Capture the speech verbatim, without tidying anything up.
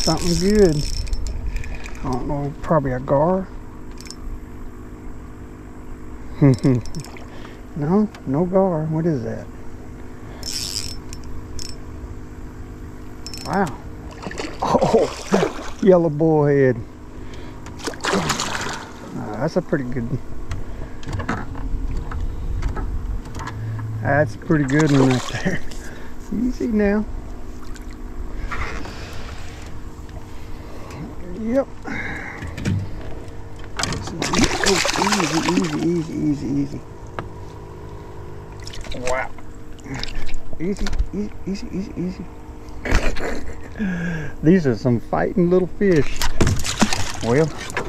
something good. I don't know, probably a gar. No, no gar. What is that? Wow. Oh, yellow bullhead. Uh, that's a pretty good. That's a pretty good one right there. Easy now. Yep. Oh, easy, easy, easy, easy, easy. Wow. Easy, easy, easy, easy, easy. These are some fighting little fish. Well,